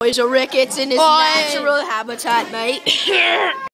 boys, a ricket's in his natural habitat, mate.